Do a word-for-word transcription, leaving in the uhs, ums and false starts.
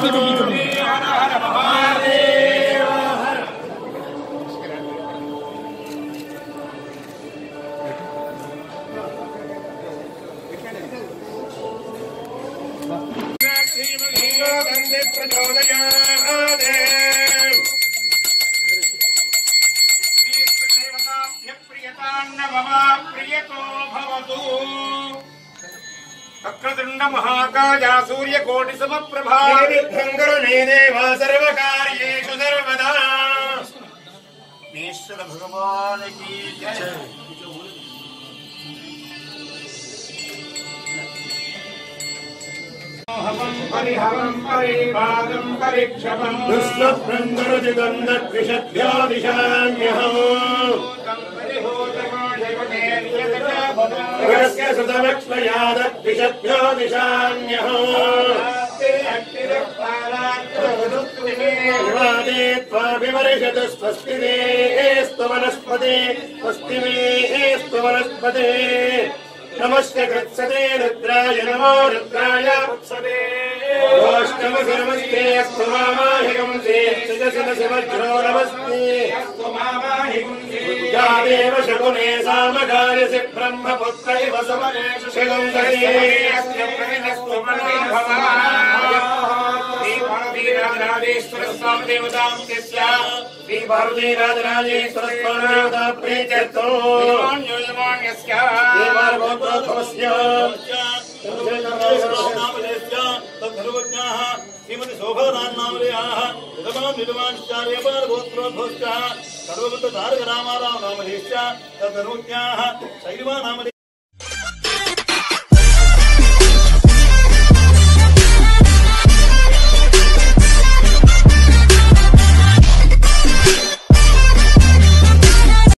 वक्रतुंड महाकाय सूर्यकोटि समप्रभा निर्विघ्नं देवा सर्वकार्येषु सर्वदा। ईश्वर भगवान की जय। हवं परिहवं परिवादं परिक्षपं दुष्टभ्रंगरजितं द्विषभ्यो दिशाम्यहम् पुरस्य सुतलक्ष्मयादद्विषभ्यो दिशाम्यहम् त्वाभिवर्षतु स्वस्ति मेऽस्तु वनस्पते स्वस्ति मेऽस्तु वनस्पते। नमस्य कृत्सते रुद्राय नमो रुद्राय वत्सते गोष्ठमसि नमस्ते अस्तु मामाहिकं सेत्सुजसि वज्रो नमस्ते अस्तु मामाहिकं यादेव शकुने सामगायसि ब्रह्मपुत्र इव समनेषु शिवं दये अस्य प्रतिनस्तु मनोभवा श्रीपार्वतीराजराजेश्वर स्वामी देवतां तस्या श्रीपार्वतीराजराजेश्वर स्वामी देवता प्रीत्यर्थो योजमान्यस्य श्रीमती शोभरान्नामलयाः विधवान् विधवांश्चार्यपार गोत्रोद्भवश्च सर्वभूत तारक रामाराव नामधेश्च तद्धर्मज्ञाः शैलवा नामधेय